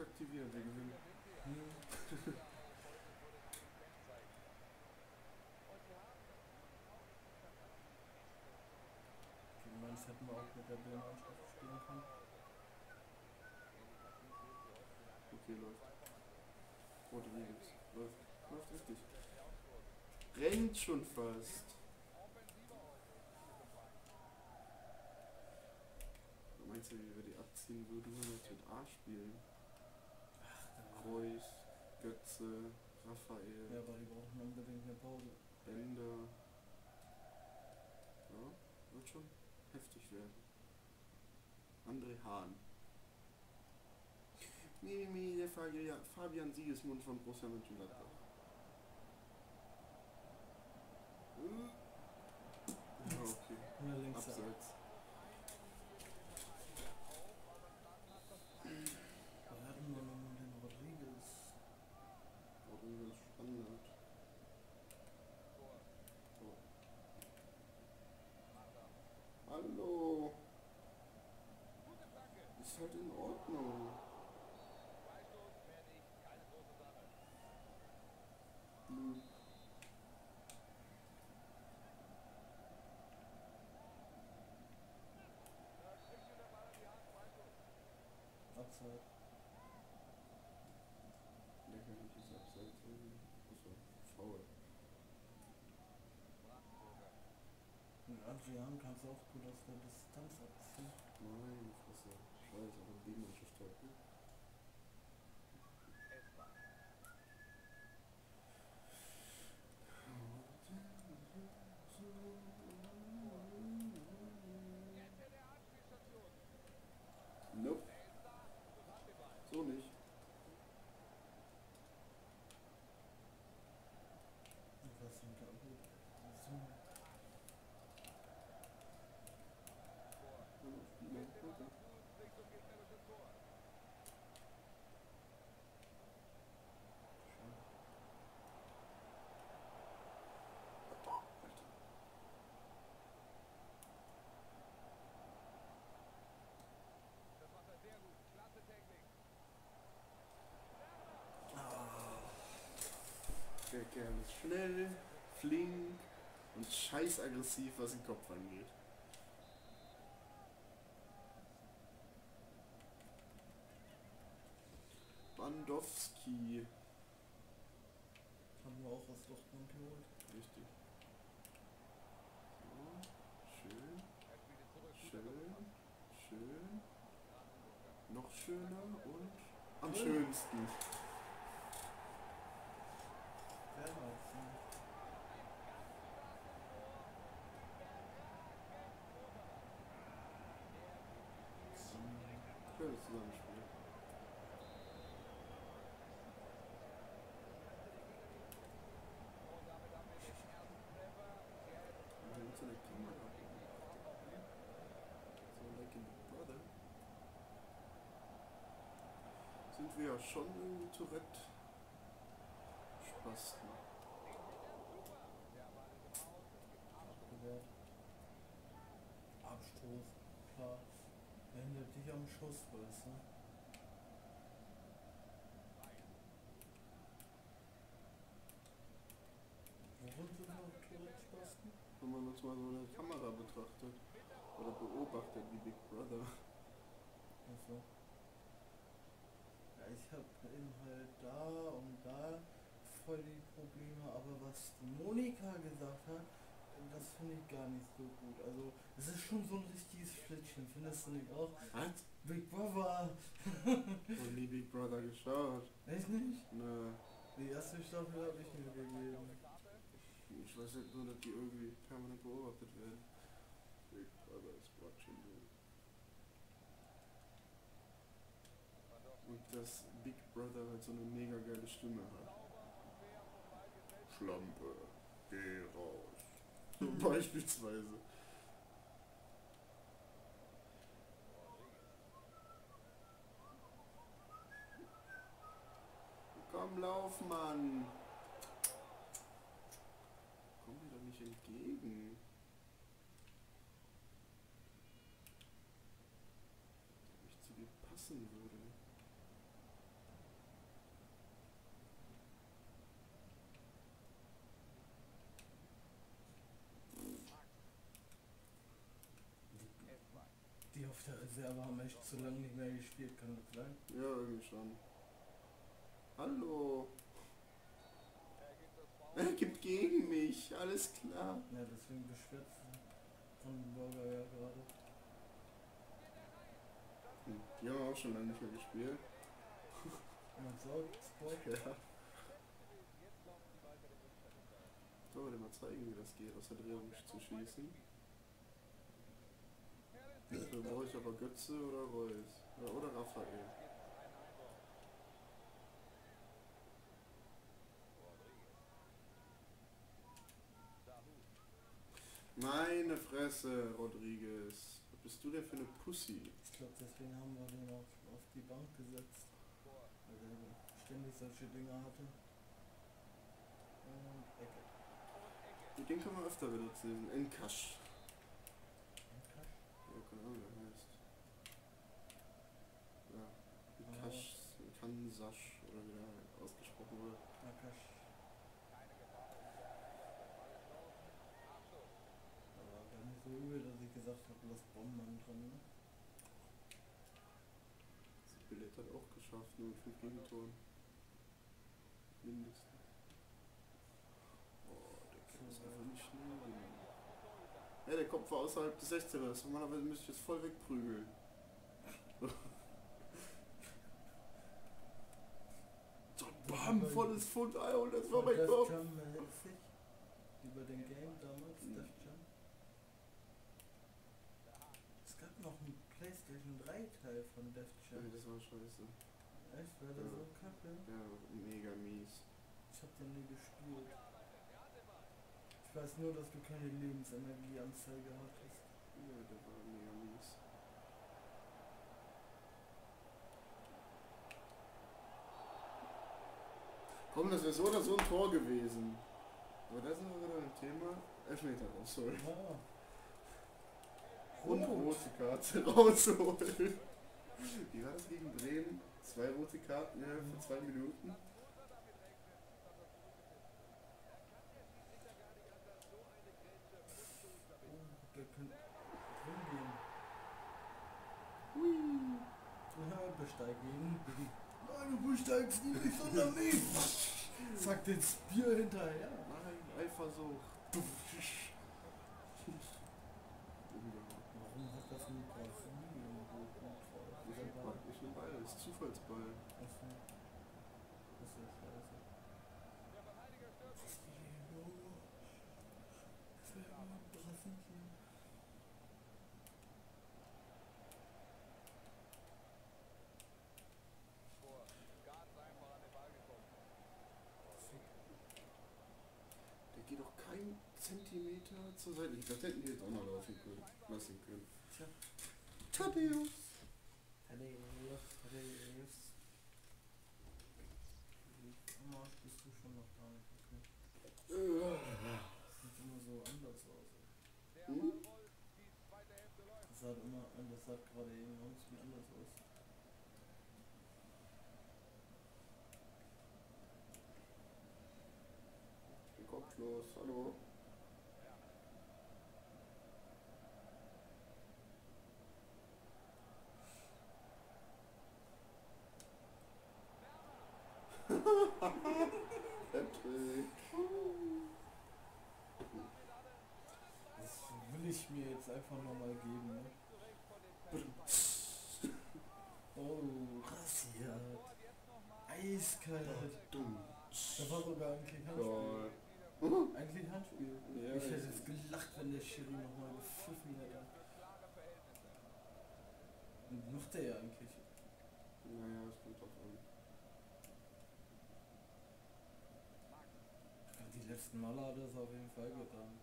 aktivieren, wir gewinnen. Gegen Mainz hätten wir auch mit der B-Mannschaft spielen können. Okay, läuft. Rodriguez. Läuft. Läuft richtig. Rennt schon fast. Meinst du, wie wir die abziehen würden, wenn wir jetzt mit A spielen? Reus, Götze, Raphael, Ja, aber die brauchen unbedingt eine Pause. Bender. Ja, wird schon heftig werden. André Hahn. Der Fabian Siegesmund von Borussia Mönchengladbach. Ja, okay. Na, links. Abseits. Da hatten wir nochmal den Rodriguez. Rodriguez Standard. So. Hallo. Ist halt in Ordnung. Abseits. Lächerliches Abseits irgendwie. Achso, faul. Mit Adrian kannst du auch gut aus der Distanz abziehen. Nein, Fresse. Ich weiß, aber Gegenmannschaft halt. Ne? Nope. So nicht. Was sind da gut? So. Okay. Der Kerl ist schnell, flink und scheiß aggressiv, was den Kopf angeht. Bandowski. Haben wir auch aus Dortmund geholt. Richtig. So, schön. Schön. Schön. Noch schöner und am schönsten. Schönes Zusammenspiel. So eine Kamera. So like in Big Brother. Sind wir ja schon irgendwie Tourette-Spasten. Abgewehrt. Abstoß. Klar. Er hindert dich am Schuss, weißt du? Worin sind wir auf Tourette-Spasten? Wenn man uns mal so eine Kamera betrachtet oder beobachtet wie Big Brother. Achso. Ja, ich hab eben halt da und da voll die Probleme, aber was die Monika gesagt hat, das finde ich gar nicht so gut. Also, es ist schon so ein richtiges Flittchen, findest du nicht auch? Was? Big Brother! Und nie Big Brother geschaut. Echt nicht? Ne. Die erste Staffel habe ich mir gegeben. Ich weiß halt nur, dass die irgendwie permanent beobachtet werden. Big Brother is watching you. Und dass Big Brother halt so eine mega geile Stimme hat. Schlampe, geh raus. So beispielsweise. Komm, lauf, Mann. Komm mir doch nicht entgegen. Wenn ich zu dir passen würde. Die auf der Reserve haben echt zu lange nicht mehr gespielt, kann das sein? Ja, irgendwie schon. Hallo. Er gibt gegen mich, alles klar. Ja, deswegen beschwert Brandenburger ja gerade. Die haben auch schon lange nicht mehr gespielt. Und Salzburg. Ja. Soll wir dir mal zeigen, wie das geht, aus der Drehung zu schießen? Dafür brauche ich aber Götze oder Reus. Oder Raphael. Meine Fresse, Rodriguez. Was bist du denn für eine Pussy? Ich glaube, deswegen haben wir den auch auf die Bank gesetzt. Weil er ständig solche Dinger hatte. Und Ecke. Den können wir öfter benutzen. Enkasch. Okay. Ja, keine Ahnung, wie er heißt. Ja. Enkasch, Kansasch oder wie der ausgesprochen wird. Akash. Aber gar nicht so übel, dass ich gesagt habe, lass Bomben dran, ne? Das Billett hat auch geschafft, nur mit 5 Gegentoren. Mindestens. Oh, der kann es einfach nicht nehmen. Ja, der Kopf war außerhalb des 16ers. Normalerweise müsste ich jetzt voll wegprügeln. So, bam, volles Pfund Ei und das war mein Def Kopf. Jam mäßig. Über den Game damals, Def Jam. Es gab noch einen PlayStation 3 Teil von Def Ja, Jam. das war scheiße. Echt? War der so kacke? Ja, mega mies. Ich hab den nie gespielt. Ich weiß nur, dass du keine Lebensenergieanzeige hattest. Ja, der war mega mies. Komm, das wäre so oder so ein Tor gewesen. Aber da sind wir wieder beim Thema. Elfmeter raus, sorry. Ah. Und Rot. rote Karte rausholen. Wie war das gegen Bremen? 2 rote Karten innerhalb von 2 Minuten. Oh, der könnte drin gehen. Hui. Ja, besteig ihn. Nein, du besteigst ihn nicht, sondern mich. Sagt das Bier hinterher. Nein, Eifersucht. Warum hat das ein Brasilien so gut drauf? Ich ein Ball, das ist Zufallsball. Achso. Das ist ja scheiße. Brasilien. Das wäre immer Brasilien. Der geht doch kein Zentimeter zur Seite. Ich dachte, hätten die jetzt auch noch laufen können. Lassen können. Tja. Thaddeus. Tadeus. Immer bist du schon noch da. Okay. Sieht immer so anders aus. Hm? Das sah gerade eben irgendwie anders aus. Wie kopflos, hallo? Patrick. Das will ich mir jetzt einfach nochmal geben. Ne? Oh, rasiert. Eiskalt. Dumm. Da war sogar eigentlich Handspiel. Eigentlich Handspiel. Ja, Ich hätte ich- jetzt gelacht, wenn der Schiri nochmal gepfiffen hätte. Und macht er ja eigentlich. Naja, es kommt drauf an. Die letzten Male hat er es auf jeden Fall getan.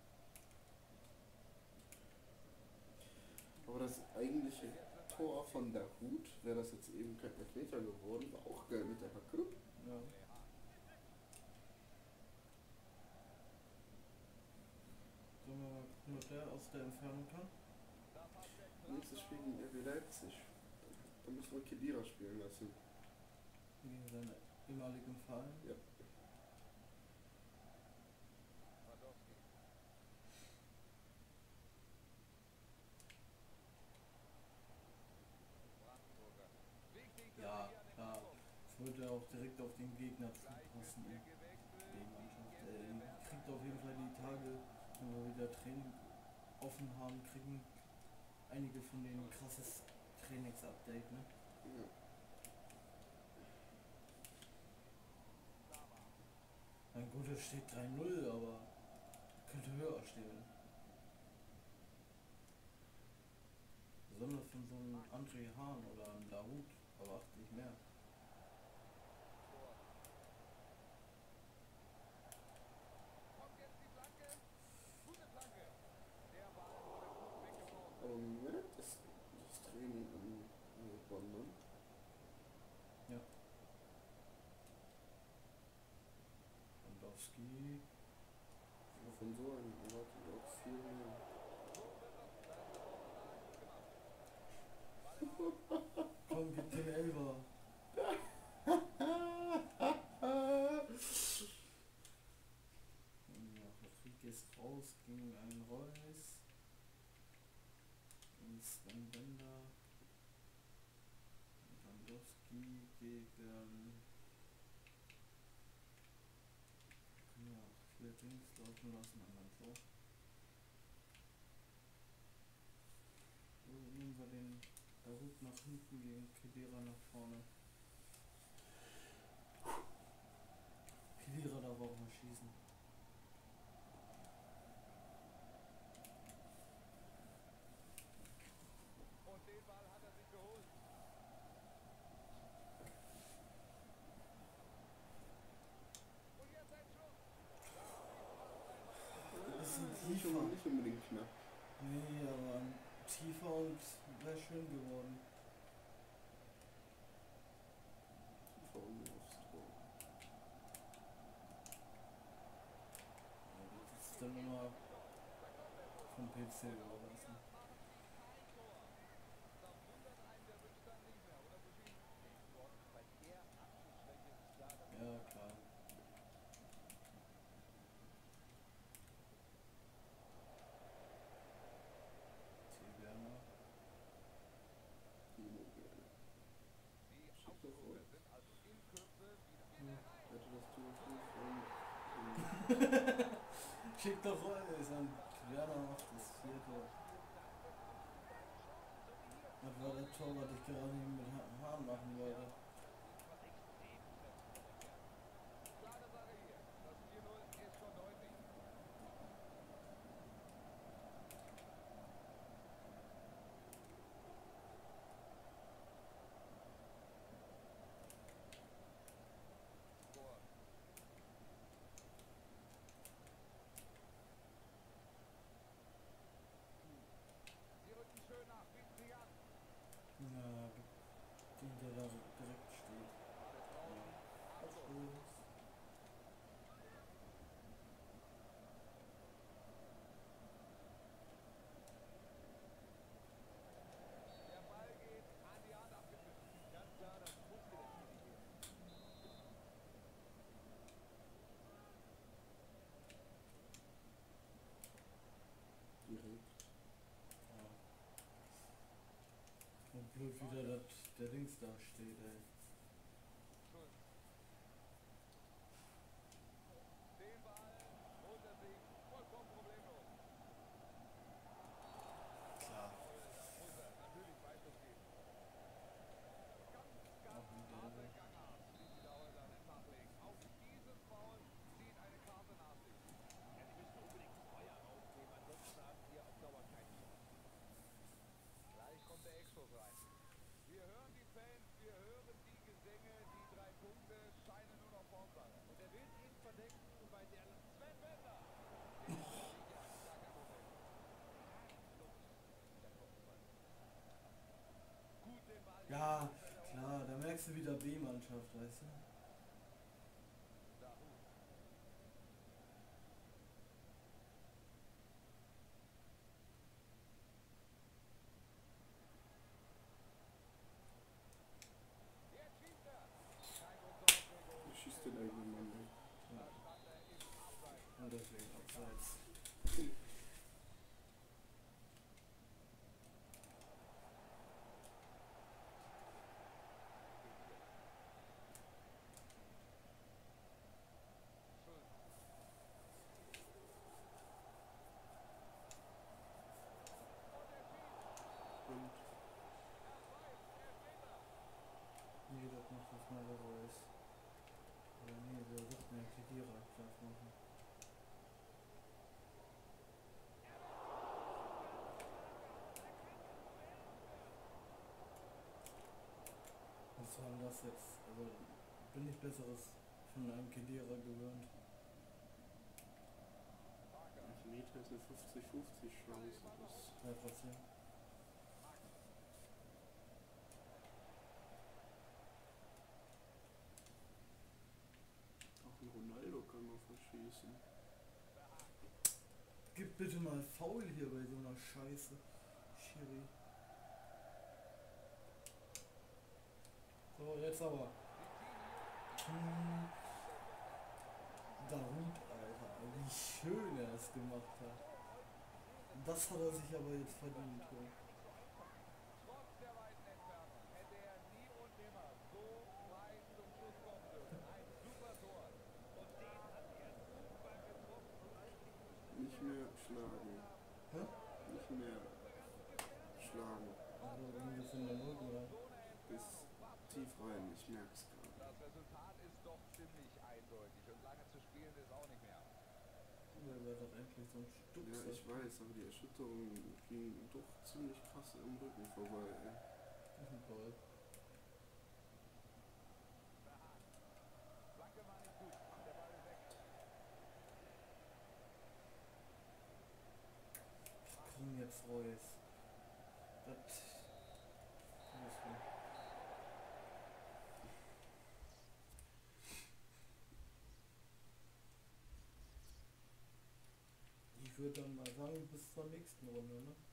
Aber das eigentliche Tor von der Hut, wäre das jetzt eben kein Elfmeter geworden, war auch geil mit der Hacke. Ja. Sollen wir mal gucken, was der aus der Entfernung kann? Nächstes Spiel gegen RB Leipzig. Da müssen wir Kedira spielen lassen. Gegen seinen ehemaligen Verein. Ja. Würde auch direkt auf den Gegner zupassen. Die Mannschaft. Die kriegt auf jeden Fall die Tage, wenn wir wieder Training offen haben, kriegen einige von denen krasses Trainingsupdate, ne? Ja. Mein gut, es steht 3-0, aber könnte höher stehen. Besonders von so einem André Hahn oder einem Dahoud erwarte ich mehr. Aber man merkt das Training an Wandern. Ja. Lewandowski. Von so einem erwarte ich auch viel mehr. Komm, gib den Elber. Ja, Rodriguez raus gegen einen Reus. Gegen Sven Bender. Lewandowski gegen. Können wir auch hier Dings laufen lassen, anderen so. So nehmen wir den Dahoud nach hinten gegen Khedira nach vorne. Khedira darf auch mal schießen. Das ist ein tiefer. Nicht unbedingt knapp. Nee, aber ein tiefer und wäre schön geworden. Vor allem aufs Tor. Das ist dann immer vom PC überlassen. Ja, klar. Werner. Timo Werner. Schick doch raus. Hätte das Tor früh von. Schick doch Reus und Werner macht das vierte. Das war der Tor, was ich gerade eben mit Hahn machen wollte. Ja, den der da direkt steht. Ja. Abschluss. Direkt. Ja. Und blöd wieder, dass der Dings da steht, ey. Klar. Auch ein Gelbe. Ja, klar, da merkst du wieder B-Mannschaft, weißt du? Ich schießt den eigenen Mann weg. Und deswegen abseits. mal der Reus. Oder nee, der wird mir Kedira Klaas machen. Was soll denn das jetzt? Also bin ich Besseres von einem Kedira gewöhnt. Meter ist eine 50-50 Chance. Das Ja, trotzdem. auch ein Ronaldo kann man verschießen. Gib bitte mal faul hier bei so einer Scheiße. Schiri. So, jetzt aber. Darude, Alter. Wie schön er es gemacht hat. Das hat er sich aber jetzt verdient. Ja. Trotz der weiten Entfernung hätte er nie und nimmer so frei zum Schuss kommen dürfen. Ein super Tor. Und den hat er super getroffen. Nicht mehr schlagen. Hä? Nicht mehr schlagen. Also irgendwie von der Null, oder? Bis tief rein, ich merk's gerade. Das Resultat ist doch ziemlich eindeutig und lange zu spielen ist auch nicht mehr. Weil wir doch endlich so ein Stück Ja, ich weiß, aber die Erschütterung ging doch ziemlich krass im Rücken vorbei, ey. Das ist ein Ball. Flanke war nicht gut. Der Ball ist weg. Komm jetzt, Reus. Das. Ich würde dann mal sagen, bis zur nächsten Runde, ne?